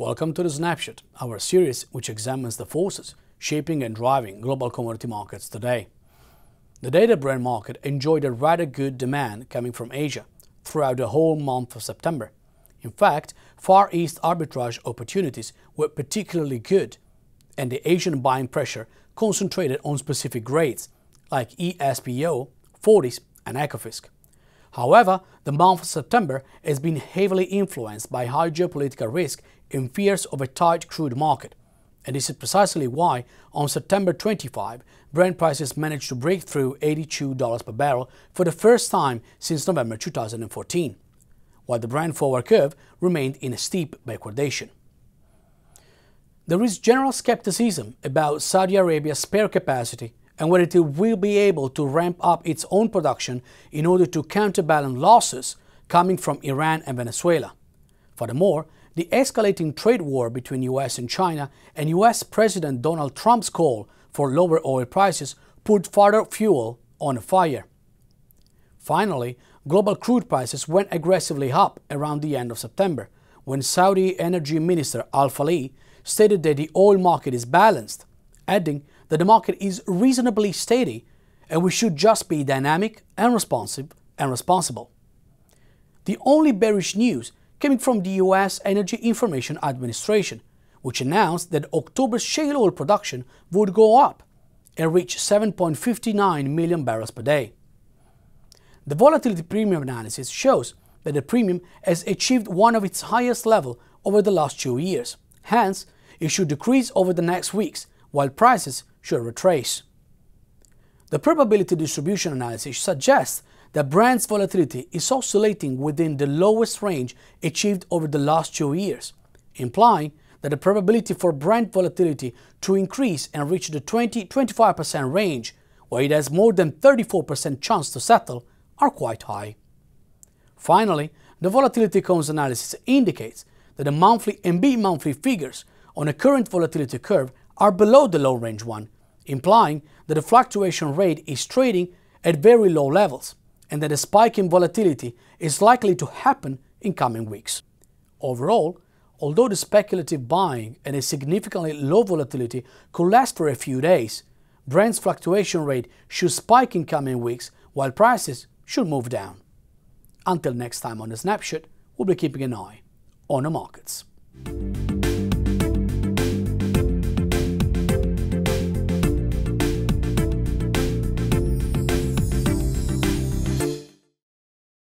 Welcome to the Snapshot, our series which examines the forces shaping and driving global commodity markets today. The data Brent market enjoyed a rather good demand coming from Asia throughout the whole month of September. In fact, Far East arbitrage opportunities were particularly good, and the Asian buying pressure concentrated on specific grades like ESPO, 40s and Ecofisk. However, the month of September has been heavily influenced by high geopolitical risk and fears of a tight crude market. And this is precisely why, on September 25, Brent prices managed to break through $82 per barrel for the first time since November 2014, while the Brent forward curve remained in a steep backwardation. There is general skepticism about Saudi Arabia's spare capacity and whether it will be able to ramp up its own production in order to counterbalance losses coming from Iran and Venezuela. Furthermore, the escalating trade war between US and China and US President Donald Trump's call for lower oil prices put further fuel on the fire. Finally, global crude prices went aggressively up around the end of September, when Saudi Energy Minister Al-Falih stated that the oil market is balanced, adding that the market is reasonably steady and we should just be dynamic and responsible. The only bearish news coming from the US Energy Information Administration, which announced that October's shale oil production would go up and reach 7.59 million barrels per day. The volatility premium analysis shows that the premium has achieved one of its highest levels over the last 2 years. Hence, it should decrease over the next weeks, while prices should retrace. The probability distribution analysis suggests that Brent's volatility is oscillating within the lowest range achieved over the last 2 years, implying that the probability for Brent volatility to increase and reach the 20–25% range, where it has more than 34% chance to settle, are quite high. Finally, the volatility cones analysis indicates that the monthly and bi-monthly figures on a current volatility curve are below the low-range one, implying that the fluctuation rate is trading at very low levels and that a spike in volatility is likely to happen in coming weeks. Overall, although the speculative buying and a significantly low volatility could last for a few days, Brent's fluctuation rate should spike in coming weeks while prices should move down. Until next time on the Snapshot, we'll be keeping an eye on the markets.